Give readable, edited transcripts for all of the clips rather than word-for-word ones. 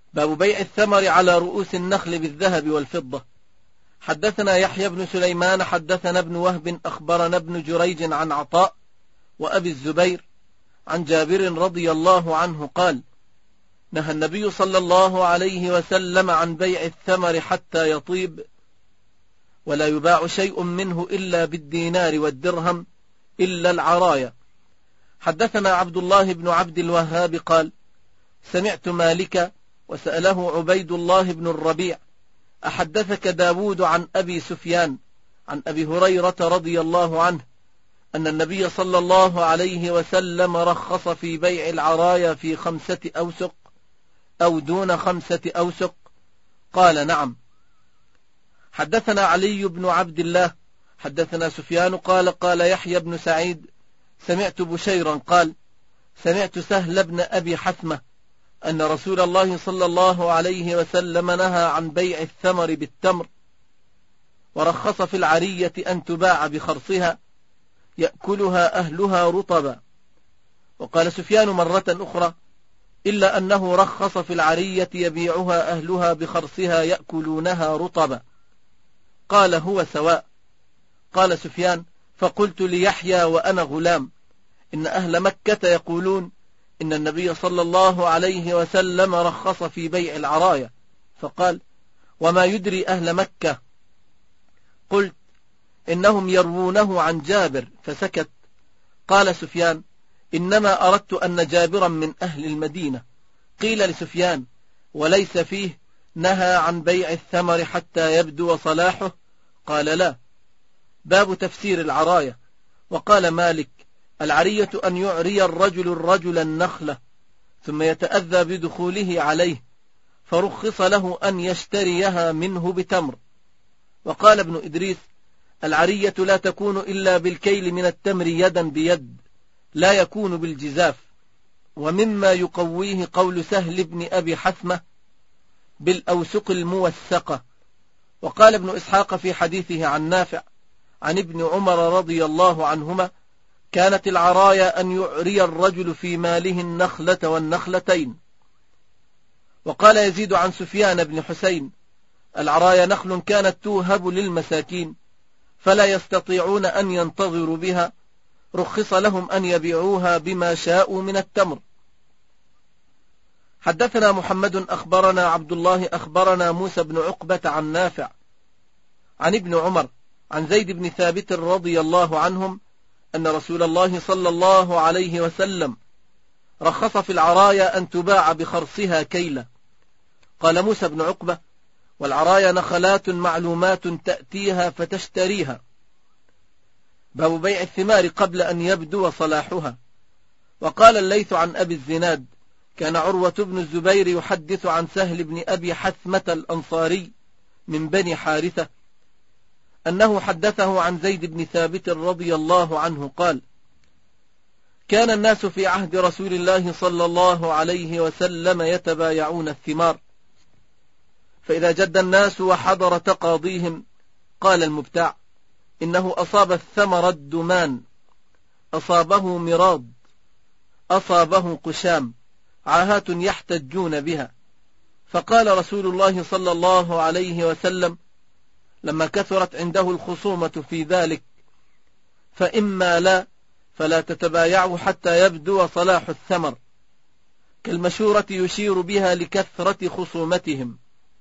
باب بيع الثمر على رؤوس النخل بالذهب والفضة. حدثنا يحيى بن سليمان حدثنا ابن وهب أخبرنا ابن جريج عن عطاء وأبي الزبير عن جابر رضي الله عنه قال: نهى النبي صلى الله عليه وسلم عن بيع الثمر حتى يطيب، ولا يباع شيء منه إلا بالدينار والدرهم إلا العرايا. حدثنا عبد الله بن عبد الوهاب قال: سمعت مالك وسأله عبيد الله بن الربيع: أحدثك داود عن أبي سفيان عن أبي هريرة رضي الله عنه أن النبي صلى الله عليه وسلم رخص في بيع العرايا في 5 أوسق أو دون 5 أوسق؟ قال: نعم. حدثنا علي بن عبد الله حدثنا سفيان قال يحيى بن سعيد: سمعت بشيرا قال: سمعت سهل بن أبي حثمة أن رسول الله صلى الله عليه وسلم نهى عن بيع الثمر بالتمر، ورخص في العرية أن تباع بخرصها يأكلها أهلها رطبا. وقال سفيان مرة أخرى: إلا أنه رخص في العرية يبيعها أهلها بخرصها يأكلونها رطبا. قال: هو سواء. قال سفيان: فقلت ليحيى وأنا غلام: إن أهل مكة يقولون إن النبي صلى الله عليه وسلم رخص في بيع العرايا. فقال: وما يدري أهل مكة؟ قلت: إنهم يروونه عن جابر. فسكت. قال سفيان: إنما أردت أن جابرا من أهل المدينة. قيل لسفيان: وليس فيه نهى عن بيع الثمر حتى يبدو صلاحه؟ قال: لا. باب تفسير العراية. وقال مالك: العرية أن يعري الرجل النخلة ثم يتأذى بدخوله عليه، فرخص له أن يشتريها منه بتمر. وقال ابن إدريس: العرية لا تكون إلا بالكيل من التمر يدا بيد، لا يكون بالجزاف. ومما يقويه قول سهل بن أبي حثمة: بالأوسق الموثقة. وقال ابن إسحاق في حديثه عن نافع عن ابن عمر رضي الله عنهما: كانت العرايا أن يعري الرجل في ماله النخلة والنخلتين. وقال يزيد عن سفيان بن حسين: العرايا نخل كانت توهب للمساكين فلا يستطيعون أن ينتظروا بها، رخص لهم أن يبيعوها بما شاءوا من التمر. حدثنا محمد أخبرنا عبد الله أخبرنا موسى بن عقبة عن نافع عن ابن عمر عن زيد بن ثابت رضي الله عنهم أن رسول الله صلى الله عليه وسلم رخص في العرايا أن تباع بخرصها كيلة. قال موسى بن عقبة: والعرايا نخلات معلومات تأتيها فتشتريها. باب بيع الثمار قبل أن يبدو صلاحها. وقال الليث عن أبي الزناد: كان عروة بن الزبير يحدث عن سهل بن أبي حثمة الأنصاري من بني حارثة أنه حدثه عن زيد بن ثابت رضي الله عنه قال: كان الناس في عهد رسول الله صلى الله عليه وسلم يتبايعون الثمار، فإذا جد الناس وحضر تقاضيهم قال المبتاع: إنه أصاب الثمر الدمان، أصابه مراض، أصابه قشام، عاهات يحتجون بها. فقال رسول الله صلى الله عليه وسلم لما كثرت عنده الخصومة في ذلك: فإما لا فلا تتبايعوا حتى يبدو صلاح الثمر، كالمشورة يشير بها لكثرة خصومتهم.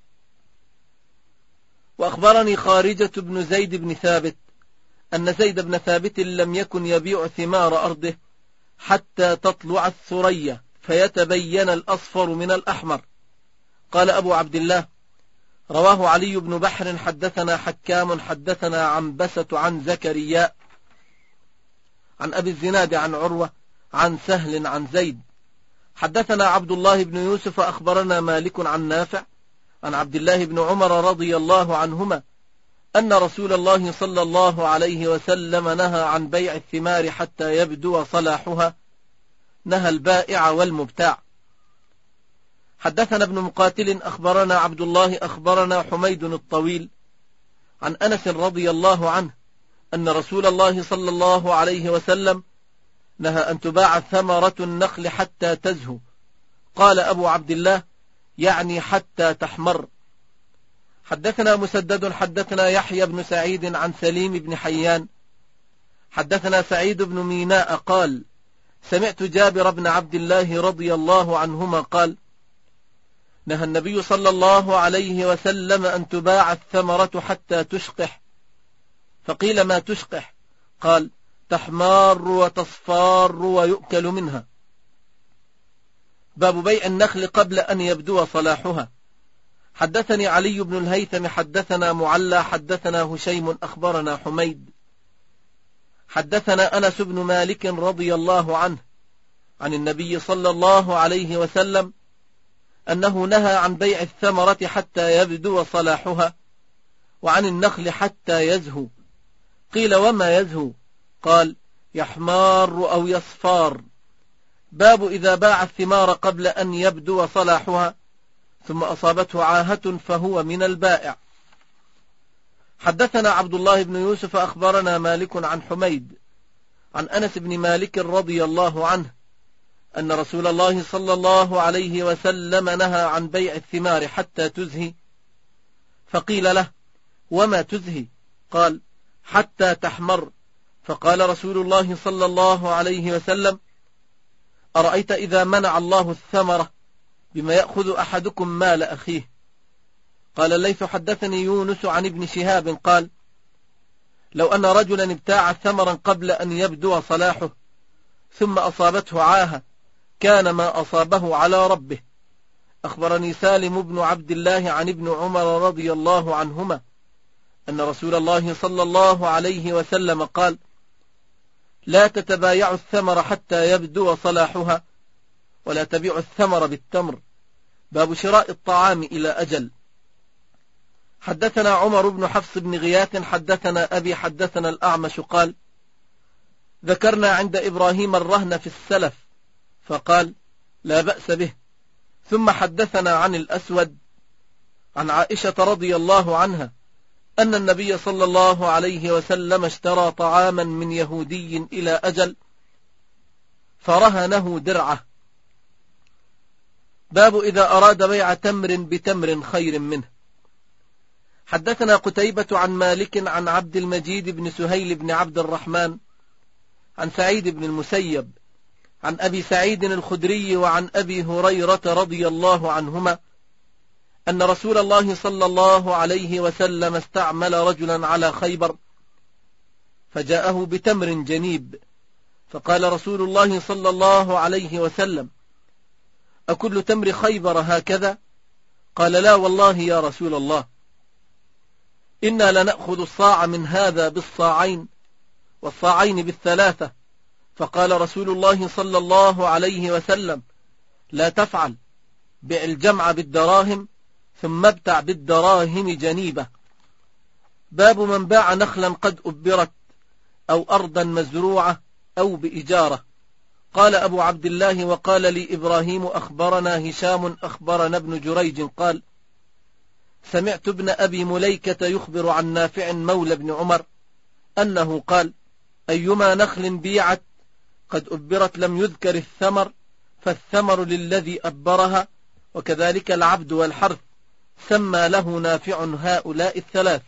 وأخبرني خارجة بن زيد بن ثابت أن زيد بن ثابت لم يكن يبيع ثمار أرضه حتى تطلع الثريا فيتبين الأصفر من الأحمر. قال أبو عبد الله: رواه علي بن بحر حدثنا حكام حدثنا عنبسة عن زكريا عن أبي الزناد عن عروة عن سهل عن زيد. حدثنا عبد الله بن يوسف أخبرنا مالك عن نافع عن عبد الله بن عمر رضي الله عنهما أن رسول الله صلى الله عليه وسلم نهى عن بيع الثمار حتى يبدو صلاحها، نهى البائع والمبتاع. حدثنا ابن مقاتل أخبرنا عبد الله أخبرنا حميد الطويل عن أنس رضي الله عنه أن رسول الله صلى الله عليه وسلم نهى أن تباع ثمرة النخل حتى تزهو. قال أبو عبد الله: يعني حتى تحمر. حدثنا مسدد حدثنا يحيى بن سعيد عن سليم بن حيان حدثنا سعيد بن ميناء قال سمعت جابر بن عبد الله رضي الله عنهما قال نهى النبي صلى الله عليه وسلم أن تباع الثمرة حتى تشقح. فقيل ما تشقح؟ قال تحمار وتصفار ويؤكل منها. باب بيع النخل قبل أن يبدو صلاحها. حدثني علي بن الهيثم حدثنا معلى حدثنا هشيم أخبرنا حميد حدثنا أنس بن مالك رضي الله عنه عن النبي صلى الله عليه وسلم أنه نهى عن بيع الثمرة حتى يبدو صلاحها وعن النخل حتى يزهو. قيل وما يزهو؟ قال يحمار أو يصفار. باب إذا باع الثمار قبل أن يبدو صلاحها ثم أصابته عاهة فهو من البائع. حدثنا عبد الله بن يوسف أخبرنا مالك عن حميد عن أنس بن مالك رضي الله عنه أن رسول الله صلى الله عليه وسلم نهى عن بيع الثمار حتى تزهي. فقيل له وما تزهي؟ قال حتى تحمر. فقال رسول الله صلى الله عليه وسلم أرأيت إذا منع الله الثمرة بما يأخذ أحدكم مال أخيه؟ قال الليث حدثني يونس عن ابن شهاب قال لو أن رجلا ابتاع ثمرا قبل أن يبدو صلاحه ثم أصابته عاهة كان ما أصابه على ربه. أخبرني سالم بن عبد الله عن ابن عمر رضي الله عنهما أن رسول الله صلى الله عليه وسلم قال لا تتبايعوا الثمر حتى يبدو صلاحها ولا تبيعوا الثمر بالتمر. باب شراء الطعام إلى أجل. حدثنا عمر بن حفص بن غياث حدثنا أبي حدثنا الأعمش قال ذكرنا عند إبراهيم الرهن في السلف فقال لا بأس به. ثم حدثنا عن الأسود عن عائشة رضي الله عنها أن النبي صلى الله عليه وسلم اشترى طعاما من يهودي إلى أجل فرهنه درعه. باب إذا أراد بيع تمر بتمر خير منه. حدثنا قتيبة عن مالك عن عبد المجيد بن سهيل بن عبد الرحمن عن سعيد بن المسيب عن أبي سعيد الخدري وعن أبي هريرة رضي الله عنهما أن رسول الله صلى الله عليه وسلم استعمل رجلا على خيبر فجاءه بتمر جنيب فقال رسول الله صلى الله عليه وسلم أكل تمر خيبر هكذا؟ قال لا والله يا رسول الله إنا لنأخذ الصاع من هذا بالصاعين والصاعين بالثلاثة. فقال رسول الله صلى الله عليه وسلم لا تفعل، بع الجمع بالدراهم ثم ابتع بالدراهم جنيبة. باب من باع نخلا قد أبرت أو أرضا مزروعة أو بإجارة. قال أبو عبد الله وقال لي إبراهيم أخبرنا هشام أخبرنا ابن جريج قال سمعت ابن أبي مليكة يخبر عن نافع مولى بن عمر أنه قال أيما نخل بيعت قد أبرت لم يذكر الثمر فالثمر للذي أبرها وكذلك العبد والحرث سمى له نافع هؤلاء الثلاث.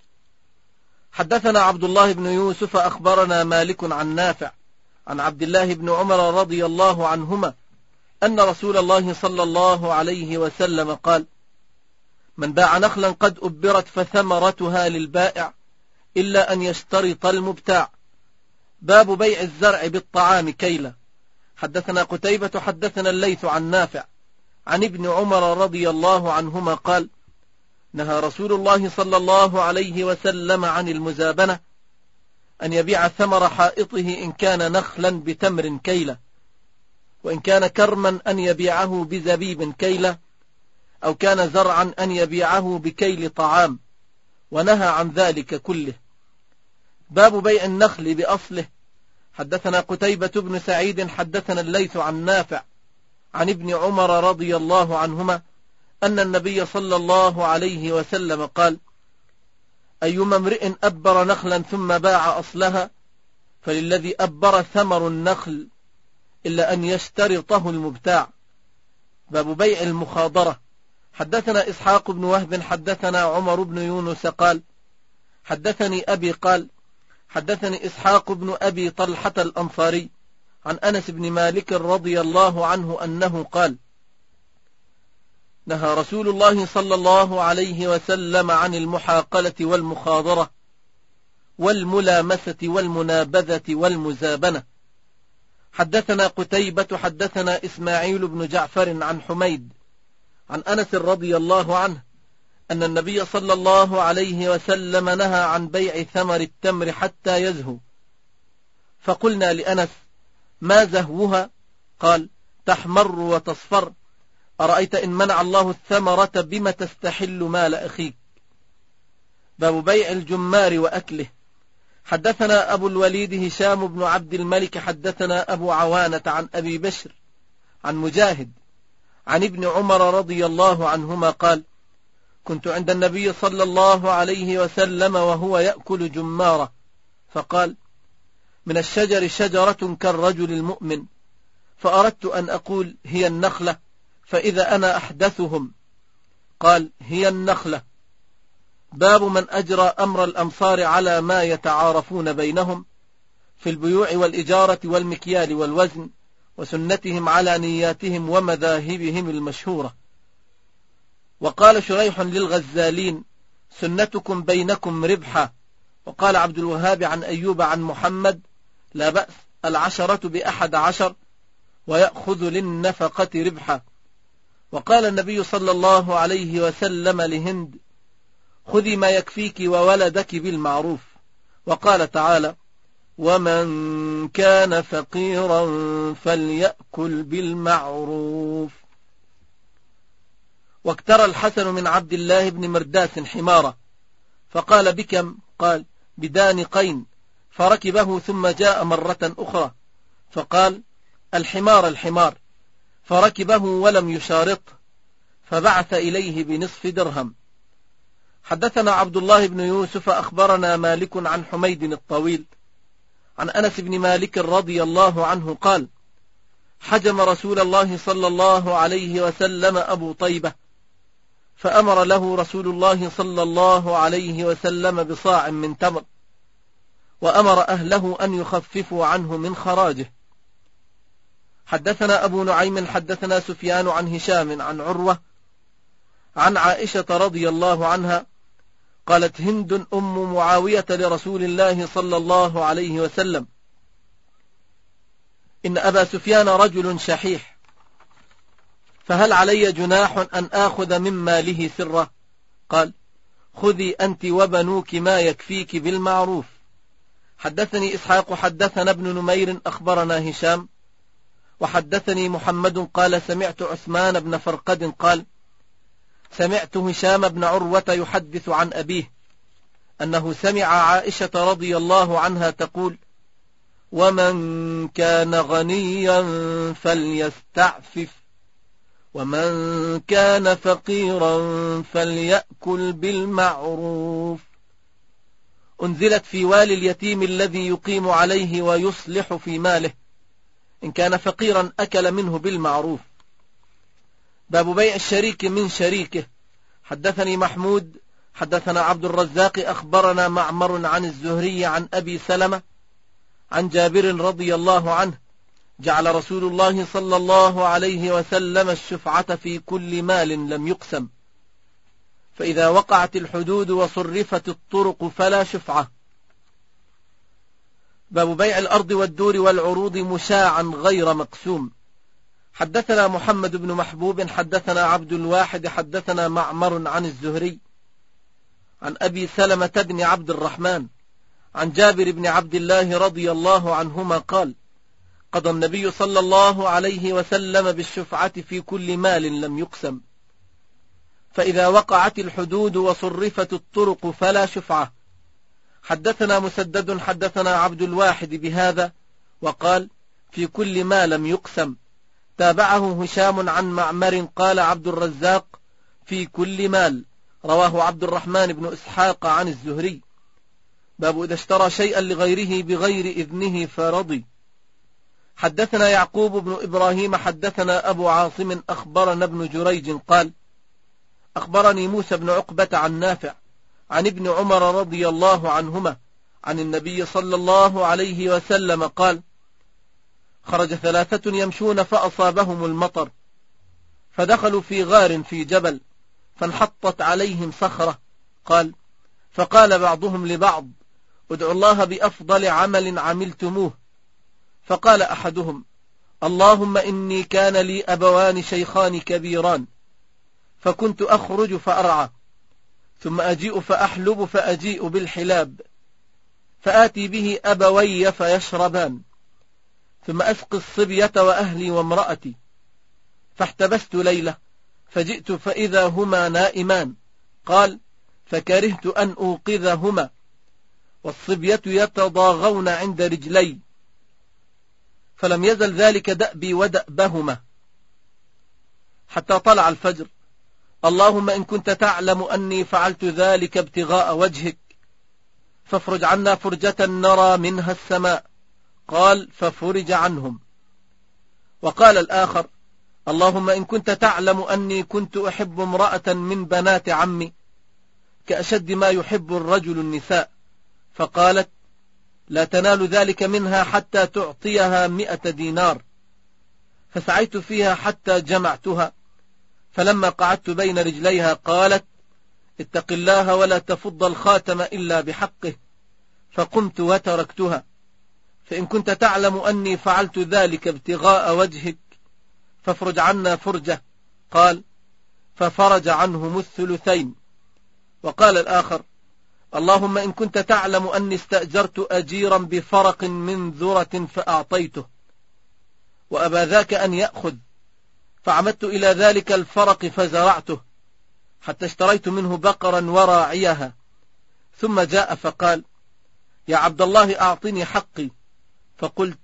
حدثنا عبد الله بن يوسف أخبرنا مالك عن نافع عن عبد الله بن عمر رضي الله عنهما أن رسول الله صلى الله عليه وسلم قال من باع نخلا قد أبرت فثمرتها للبائع إلا أن يشترط المبتاع. باب بيع الزرع بالطعام كيلا. حدثنا قتيبة حدثنا الليث عن نافع عن ابن عمر رضي الله عنهما قال نهى رسول الله صلى الله عليه وسلم عن المزابنة أن يبيع ثمر حائطه إن كان نخلا بتمر كيلا وإن كان كرما أن يبيعه بزبيب كيلا أو كان زرعا أن يبيعه بكيل طعام ونهى عن ذلك كله. باب بيع النخل بأصله. حدثنا قتيبة بن سعيد حدثنا الليث عن نافع عن ابن عمر رضي الله عنهما أن النبي صلى الله عليه وسلم قال أيما امرئ أبر نخلا ثم باع أصلها فللذي أبر ثمر النخل إلا أن يشترطه المبتاع. باب بيع المخاضرة. حدثنا إسحاق بن وهب حدثنا عمر بن يونس قال حدثني أبي قال حدثني إسحاق بن أبي طلحة الأنصاري عن أنس بن مالك رضي الله عنه أنه قال نهى رسول الله صلى الله عليه وسلم عن المحاقلة والمخاضرة والملامسة والمنابذة والمزابنة. حدثنا قتيبة حدثنا إسماعيل بن جعفر عن حميد عن أنس رضي الله عنه أن النبي صلى الله عليه وسلم نهى عن بيع ثمر التمر حتى يزهو. فقلنا لأنس ما زهوها؟ قال تحمر وتصفر، أرأيت إن منع الله الثمرة بما تستحل مال أخيك. باب بيع الجمار وأكله. حدثنا أبو الوليد هشام بن عبد الملك حدثنا أبو عوانة عن أبي بشر عن مجاهد عن ابن عمر رضي الله عنهما قال كنت عند النبي صلى الله عليه وسلم وهو يأكل جمارة، فقال من الشجر شجرة كالرجل المؤمن، فأردت أن أقول هي النخلة، فإذا أنا أحدثهم قال هي النخلة. باب من أجرى أمر الأمصار على ما يتعارفون بينهم في البيوع والإجارة والمكيال والوزن، وسنتهم على نياتهم ومذاهبهم المشهورة. وقال شريح للغزالين سنتكم بينكم ربحا. وقال عبد الوهاب عن أيوب عن محمد لا بأس 10 ب11 ويأخذ للنفقة ربحا. وقال النبي صلى الله عليه وسلم لهند خذي ما يكفيك وولدك بالمعروف. وقال تعالى ومن كان فقيرا فليأكل بالمعروف. واكترى الحسن من عبد الله بن مرداس حمارة فقال بكم؟ قال بدانقين، فركبه ثم جاء مرة أخرى فقال الحمار الحمار، فركبه ولم يشارطه فبعث إليه بنصف درهم. حدثنا عبد الله بن يوسف أخبرنا مالك عن حميد الطويل عن أنس بن مالك رضي الله عنه قال حجم رسول الله صلى الله عليه وسلم أبو طيبة، فأمر له رسول الله صلى الله عليه وسلم بصاع من تمر، وأمر أهله أن يخففوا عنه من خراجه. حدثنا أبو نعيم حدثنا سفيان عن هشام عن عروة عن عائشة رضي الله عنها قالت هند أم معاوية لرسول الله صلى الله عليه وسلم إن أبا سفيان رجل شحيح، فهل علي جناح أن آخذ من ماله سرا؟ قال خذي أنت وبنوك ما يكفيك بالمعروف. حدثني إسحاق حدثنا ابن نمير أخبرنا هشام وحدثني محمد قال سمعت عثمان بن فرقد قال سمعت هشام بن عروة يحدث عن أبيه أنه سمع عائشة رضي الله عنها تقول ومن كان غنيا فليستعفف ومن كان فقيرا فليأكل بالمعروف. أنزلت في والي اليتيم الذي يقيم عليه ويصلح في ماله، إن كان فقيرا أكل منه بالمعروف. باب بيع الشريك من شريكه. حدثني محمود حدثنا عبد الرزاق أخبرنا معمر عن الزهري عن أبي سلمة عن جابر رضي الله عنه جعل رسول الله صلى الله عليه وسلم الشفعة في كل مال لم يقسم، فإذا وقعت الحدود وصرفت الطرق فلا شفعة. باب بيع الأرض والدور والعروض مشاعا غير مقسوم. حدثنا محمد بن محبوب حدثنا عبد الواحد حدثنا معمر عن الزهري عن أبي سلمة بن عبد الرحمن عن جابر بن عبد الله رضي الله عنهما قال قضى النبي صلى الله عليه وسلم بالشفعة في كل مال لم يقسم، فإذا وقعت الحدود وصرفت الطرق فلا شفعة. حدثنا مسدد حدثنا عبد الواحد بهذا وقال في كل ما لم يقسم. تابعه هشام عن معمر قال عبد الرزاق في كل مال. رواه عبد الرحمن بن إسحاق عن الزهري. باب إذا اشترى شيئا لغيره بغير إذنه فرضي. حدثنا يعقوب بن إبراهيم حدثنا أبو عاصم أخبرنا ابن جريج قال أخبرني موسى بن عقبة عن نافع عن ابن عمر رضي الله عنهما عن النبي صلى الله عليه وسلم قال: خرج 3 يمشون فأصابهم المطر، فدخلوا في غار في جبل، فانحطت عليهم صخرة. قال: فقال بعضهم لبعض: ادعوا الله بأفضل عمل عملتموه. فقال أحدهم: اللهم إني كان لي أبوان شيخان كبيران، فكنت أخرج فأرعى، ثم أجيء فأحلب، فأجيء بالحلاب فآتي به أبوي فيشربان، ثم أسقي الصبية وأهلي وامرأتي، فاحتبست ليلة فجئت فإذا هما نائمان. قال: فكرهت أن أوقظهما، والصبية يتضاغون عند رجلي، فلم يزل ذلك دأبي ودأبهما حتى طلع الفجر. اللهم إن كنت تعلم أني فعلت ذلك ابتغاء وجهك، فافرج عنا فرجة نرى منها السماء. قال: ففرج عنهم. وقال الآخر: اللهم إن كنت تعلم أني كنت أحب امرأة من بنات عمي كأشد ما يحب الرجل النساء، فقالت: لا تنال ذلك منها حتى تعطيها 100 دينار. فسعيت فيها حتى جمعتها، فلما قعدت بين رجليها قالت: اتق الله ولا تفض الخاتم إلا بحقه، فقمت وتركتها. فإن كنت تعلم أني فعلت ذلك ابتغاء وجهك، فافرج عنا فرجة. قال: ففرج عنهم الثلثين. وقال الآخر: اللهم إن كنت تعلم أني استأجرت أجيرا بفرق من ذرة فأعطيته، وأبى ذاك أن يأخذ، فعمدت إلى ذلك الفرق فزرعته حتى اشتريت منه بقرا وراعيها، ثم جاء فقال: يا عبد الله أعطني حقي. فقلت: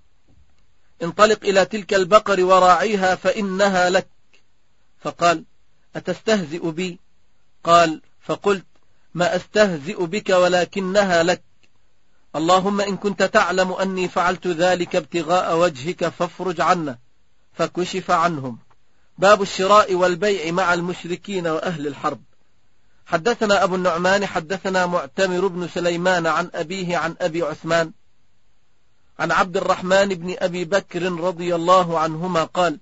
انطلق إلى تلك البقر وراعيها فإنها لك. فقال: أتستهزئ بي؟ قال: فقلت: ما أستهزئ بك ولكنها لك. اللهم إن كنت تعلم أني فعلت ذلك ابتغاء وجهك فافرج عنا. فكشف عنهم. باب الشراء والبيع مع المشركين وأهل الحرب. حدثنا أبو النعمان حدثنا معتمر بن سليمان عن أبيه عن أبي عثمان عن عبد الرحمن بن أبي بكر رضي الله عنهما قال: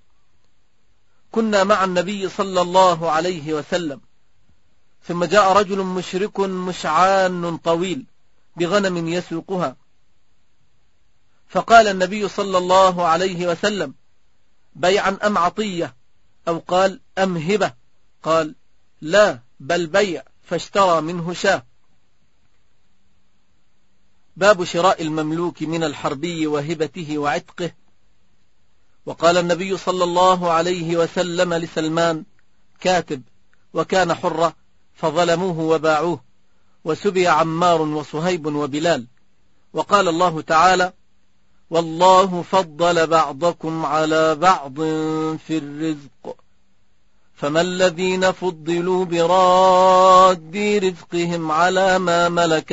كنا مع النبي صلى الله عليه وسلم، ثم جاء رجل مشرك مشعان طويل بغنم يسوقها، فقال النبي صلى الله عليه وسلم: بيعا أم عطية؟ أو قال: أم هبة؟ قال: لا، بل بيع، فاشترى منه شاة. باب شراء المملوك من الحربي وهبته وعتقه. وقال النبي صلى الله عليه وسلم لسلمان كاتب وكان حرة، فظلموه وباعوه، وسبي عمار وصهيب وبلال. وقال الله تعالى: والله فضل بعضكم على بعض في الرزق، فما الذين فضلوا براد رزقهم على ما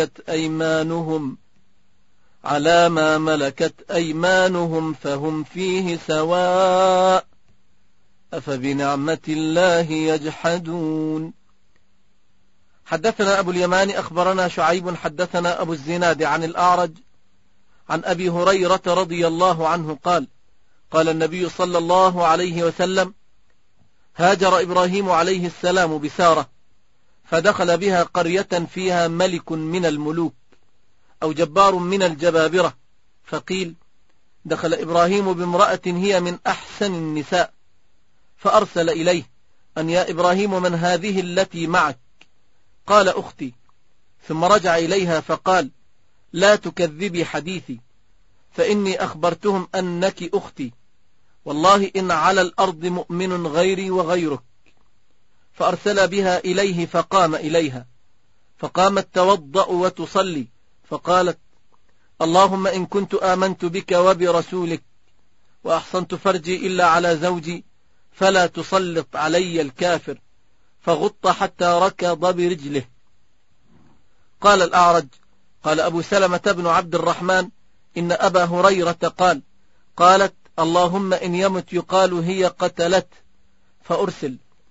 ملكت أيمانهم فهم فيه سواء، أفبنعمة الله يجحدون. حدثنا أبو اليمان أخبرنا شعيب حدثنا أبو الزناد عن الأعرج عن أبي هريرة رضي الله عنه قال: قال النبي صلى الله عليه وسلم: هاجر إبراهيم عليه السلام بسارة، فدخل بها قرية فيها ملك من الملوك أو جبار من الجبابرة، فقيل: دخل إبراهيم بامرأة هي من أحسن النساء، فأرسل إليه: أن يا إبراهيم من هذه التي معك؟ قال: أختي. ثم رجع إليها فقال: لا تكذبي حديثي، فإني أخبرتهم أنك أختي، والله إن على الأرض مؤمن غيري وغيرك. فأرسل بها إليه فقام إليها، فقامت توضأ وتصلي، فقالت: اللهم إن كنت آمنت بك وبرسولك وأحصنت فرجي إلا على زوجي فلا تسلط علي الكافر، فغط حتى ركض برجله. قال الأعرج: قال أبو سلمة بن عبد الرحمن: إن أبا هريرة قالت: اللهم إن يمت يقال هي قتلت، فأرسل.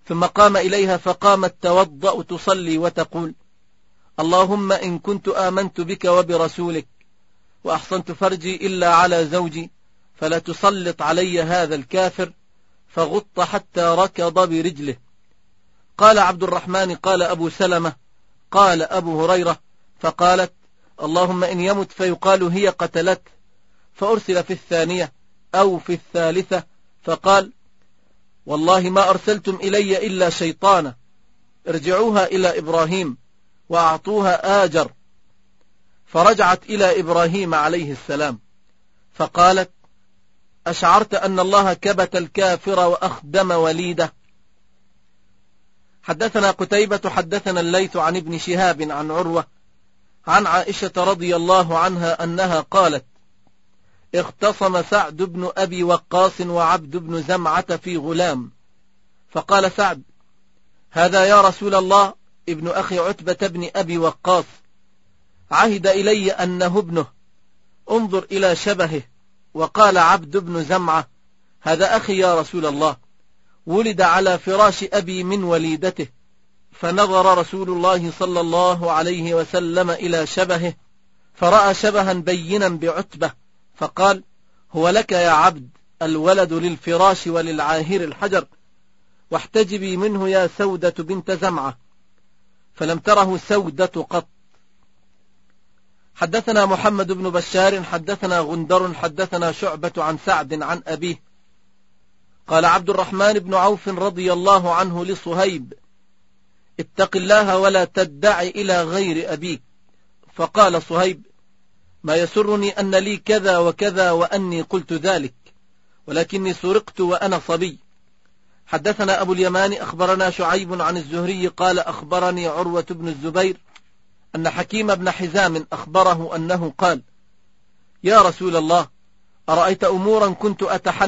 ثم قام إليها فقامت توضأ تصلي وتقول: اللهم إن كنت آمنت بك وبرسولك وأحصنت فرجي إلا على زوجي فلا تسلط علي هذا الكافر، فغط حتى ركض برجله. قال عبد الرحمن: قال أبو سلمة: قال أبو هريرة، فقالت: اللهم إن يمت فيقال هي قتلته، فأرسل في الثانية أو في الثالثة فقال: والله ما أرسلتم إلي إلا شيطانا، ارجعوها إلى إبراهيم وأعطوها آجر. فرجعت إلى إبراهيم عليه السلام فقالت: أشعرت أن الله كبت الكافر وأخدم وليده. حدثنا قتيبة حدثنا الليث عن ابن شهاب عن عروة عن عائشة رضي الله عنها أنها قالت: اختصم سعد بن أبي وقاص وعبد بن زمعة في غلام، فقال سعد: هذا يا رسول الله ابن أخي عتبة بن أبي وقاص، عهد إلي أنه ابنه، انظر إلى شبهه. وقال عبد بن زمعة: هذا أخي يا رسول الله، ولد على فراش أبي من وليدته. فنظر رسول الله صلى الله عليه وسلم إلى شبهه فرأى شبها بينا بعتبة، فقال: هو لك يا عبد، الولد للفراش وللعاهر الحجر، واحتجبي منه يا سودة بنت زمعة. فلم تره سودة قط. حدثنا محمد بن بشار حدثنا غندر حدثنا شعبة عن سعد عن أبيه قال: عبد الرحمن بن عوف رضي الله عنه لصهيب: اتق الله ولا تدع إلى غير أبيك. فقال صهيب: ما يسرني أن لي كذا وكذا وأني قلت ذلك، ولكني سرقت وأنا صبي. حدثنا أبو اليمان أخبرنا شعيب عن الزهري قال: أخبرني عروة بن الزبير أن حكيم بن حزام أخبره أنه قال: يا رسول الله، أرأيت أمورا كنت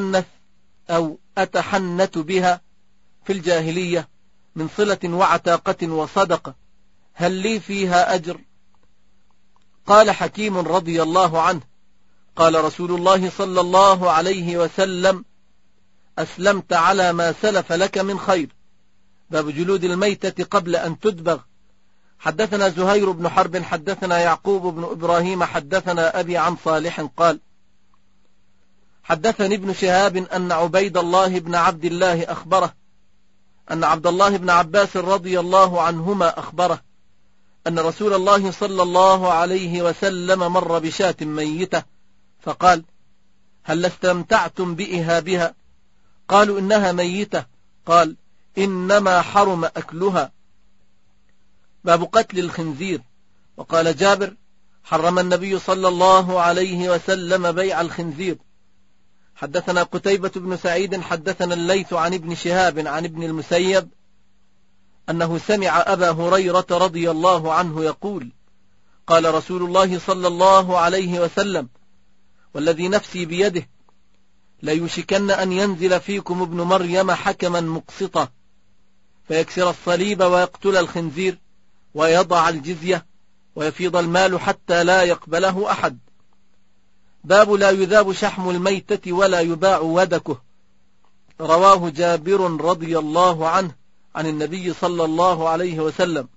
أتحنت بها في الجاهلية من صلة وعتاقة وصدقة، هل لي فيها أجر؟ قال حكيم رضي الله عنه: قال رسول الله صلى الله عليه وسلم: أسلمت على ما سلف لك من خير. باب جلود الميتة قبل أن تدبغ. حدثنا زهير بن حرب حدثنا يعقوب بن إبراهيم حدثنا أبي عن صالح قال: حدثني ابن شهاب أن عبيد الله بن عبد الله أخبره أن عبد الله بن عباس رضي الله عنهما أخبره أن رسول الله صلى الله عليه وسلم مر بشاة ميتة فقال: هل استمتعتم بإهابها؟ قالوا: إنها ميتة. قال: إنما حرم أكلها. باب قتل الخنزير. وقال جابر: حرم النبي صلى الله عليه وسلم بيع الخنزير. حدثنا قتيبة بن سعيد حدثنا الليث عن ابن شهاب عن ابن المسيب أنه سمع أبا هريرة رضي الله عنه يقول: قال رسول الله صلى الله عليه وسلم: والذي نفسي بيده ليوشكن أن ينزل فيكم ابن مريم حكما مقسطا فيكسر الصليب ويقتل الخنزير ويضع الجزية ويفيض المال حتى لا يقبله أحد. باب لا يذاب شحم الميتة ولا يباع ودكه. رواه جابر رضي الله عنه عن النبي صلى الله عليه وسلم.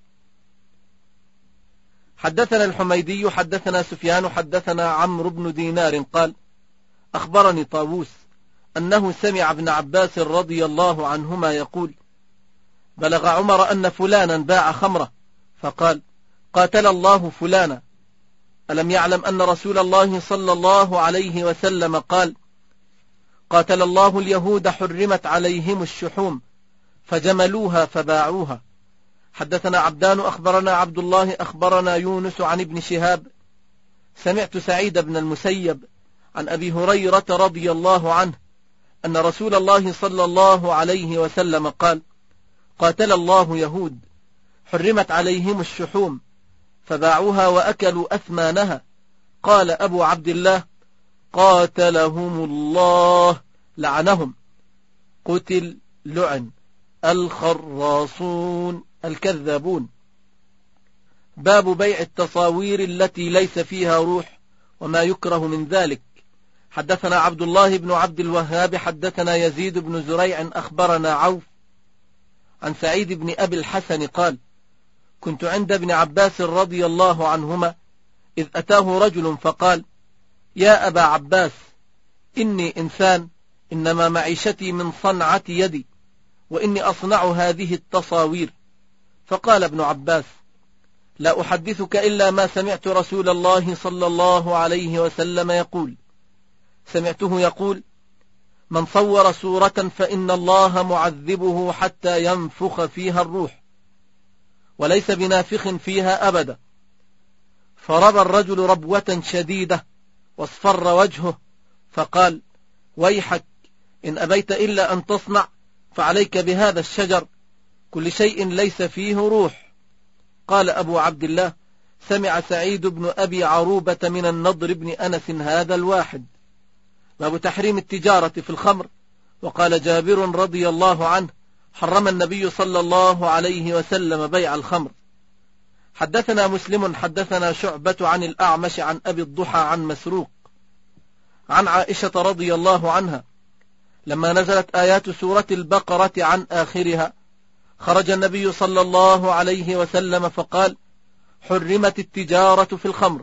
حدثنا الحميدي حدثنا سفيان حدثنا عمرو بن دينار قال: أخبرني طاووس أنه سمع ابن عباس رضي الله عنهما يقول: بلغ عمر أن فلانا باع خمرة فقال: قاتل الله فلانا. ألم يعلم أن رسول الله صلى الله عليه وسلم قال: قاتل الله اليهود حرمت عليهم الشحوم فجملوها فباعوها. حدثنا عبدان أخبرنا عبد الله أخبرنا يونس عن ابن شهاب سمعت سعيد بن المسيب عن أبي هريرة رضي الله عنه أن رسول الله صلى الله عليه وسلم قال: قاتل الله يهود حرمت عليهم الشحوم فباعوها وأكلوا أثمانها. قال أبو عبد الله: قاتلهم الله لعنهم. قتل لعن الخراصون الكذابون. باب بيع التصاوير التي ليس فيها روح وما يكره من ذلك. حدثنا عبد الله بن عبد الوهاب حدثنا يزيد بن زريع أخبرنا عوف عن سعيد بن أبي الحسن قال: كنت عند ابن عباس رضي الله عنهما إذ أتاه رجل فقال: يا أبا عباس، إني إنسان، إنما معيشتي من صنعة يدي، وإني أصنع هذه التصاوير. فقال ابن عباس: لا أحدثك إلا ما سمعت رسول الله صلى الله عليه وسلم يقول. سمعته يقول: من صور صورة فإن الله معذبه حتى ينفخ فيها الروح، وليس بنافخ فيها أبدا. فربى الرجل ربوة شديدة واصفر وجهه، فقال: ويحك، إن أبيت إلا أن تصنع فعليك بهذا الشجر، كل شيء ليس فيه روح. قال أبو عبد الله: سمع سعيد بن أبي عروبة من النضر بن أنس هذا الواحد. باب تحريم التجارة في الخمر. وقال جابر رضي الله عنه: حرم النبي صلى الله عليه وسلم بيع الخمر. حدثنا مسلم حدثنا شعبة عن الأعمش عن أبي الضحى عن مسروق عن عائشة رضي الله عنها لما نزلت آيات سورة البقرة عن آخرها خرج النبي صلى الله عليه وسلم فقال: حرمت التجارة في الخمر.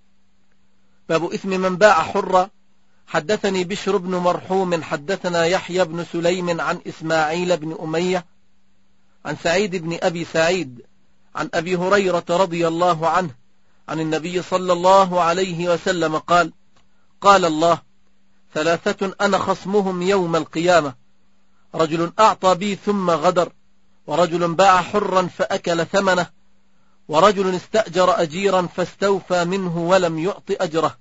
باب إثم من باع حرة. حدثني بشر بن مرحوم حدثنا يحيى بن سليم عن إسماعيل بن أمية عن سعيد بن أبي سعيد عن أبي هريرة رضي الله عنه عن النبي صلى الله عليه وسلم قال: قال الله: ثلاثة أنا خصمهم يوم القيامة: رجل أعطى بي ثم غدر، ورجل باع حرا فأكل ثمنه، ورجل استأجر أجيرا فاستوفى منه ولم يعط أجره.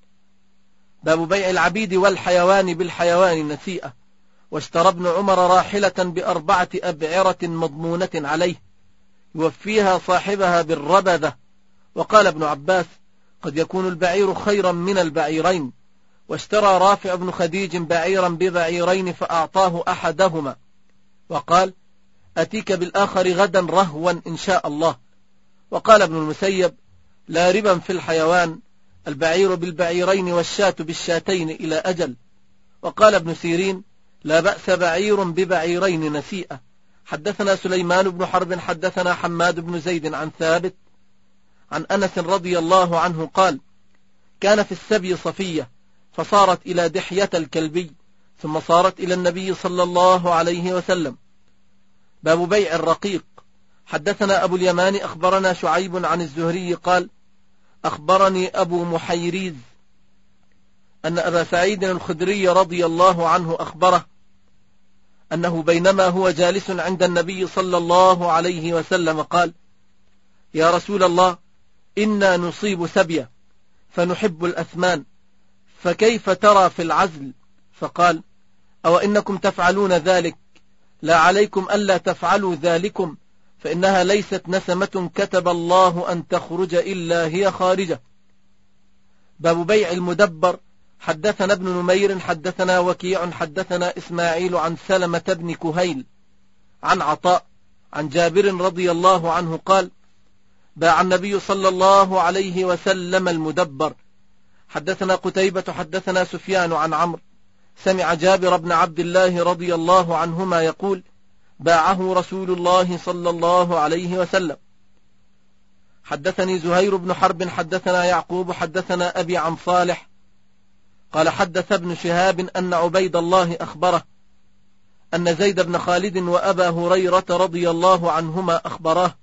باب بيع العبيد والحيوان بالحيوان نسيئة. واشترى ابن عمر راحلة ب4 أبعرة مضمونة عليه يوفيها صاحبها بالربذة. وقال ابن عباس: قد يكون البعير خيرا من البعيرين. واشترى رافع بن خديج بعيرا ببعيرين فأعطاه أحدهما وقال: أتيك بالآخر غدا رهوا إن شاء الله. وقال ابن المسيب: لا ربا في الحيوان، البعير بالبعيرين والشاة بالشاتين إلى أجل. وقال ابن سيرين: لا بأس بعير ببعيرين نسيئة. حدثنا سليمان بن حرب حدثنا حماد بن زيد عن ثابت عن أنس رضي الله عنه قال: كان في السبي صفية فصارت إلى دحية الكلبي ثم صارت إلى النبي صلى الله عليه وسلم. باب بيع الرقيق. حدثنا أبو اليمان أخبرنا شعيب عن الزهري قال: أخبرني أبو محيريز أن أبا سعيد الخدري رضي الله عنه أخبره أنه بينما هو جالس عند النبي صلى الله عليه وسلم قال: يا رسول الله، إنا نصيب سبيا فنحب الأثمان، فكيف ترى في العزل؟ فقال: أو إنكم تفعلون ذلك؟ لا عليكم ألا تفعلوا ذلكم، فإنها ليست نسمة كتب الله أن تخرج إلا هي خارجة. باب بيع المدبر. حدثنا ابن نمير حدثنا وكيع حدثنا إسماعيل عن سلمة بن كهيل عن عطاء عن جابر رضي الله عنه قال: باع النبي صلى الله عليه وسلم المدبر. حدثنا قتيبة حدثنا سفيان عن عمرو سمع جابر بن عبد الله رضي الله عنهما يقول: باعه رسول الله صلى الله عليه وسلم. حدثني زهير بن حرب حدثنا يعقوب حدثنا أبي عن صالح قال: حدث ابن شهاب أن عبيد الله أخبره أن زيد بن خالد وأبا هريرة رضي الله عنهما أخبراه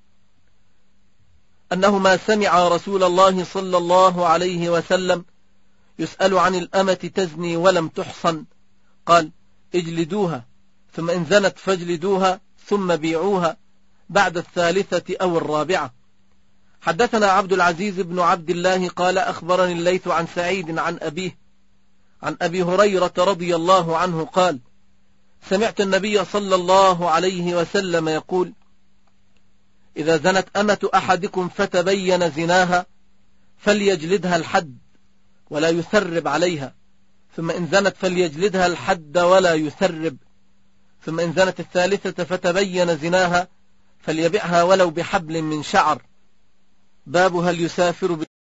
أنهما سمع رسول الله صلى الله عليه وسلم يسأل عن الأمة تزني ولم تحصن، قال: اجلدوها، ثم إن زنت فاجلدوها، ثم بيعوها بعد الثالثة أو الرابعة. حدثنا عبد العزيز بن عبد الله قال: أخبرني الليث عن سعيد عن أبيه عن أبي هريرة رضي الله عنه قال: سمعت النبي صلى الله عليه وسلم يقول: إذا زنت أمة أحدكم فتبين زناها فليجلدها الحد ولا يثرب عليها، ثم إن زنت فليجلدها الحد ولا يثرب، ثم إن زنت الثالثة فتبين زناها فليبعها ولو بحبل من شعر. باب هل يسافر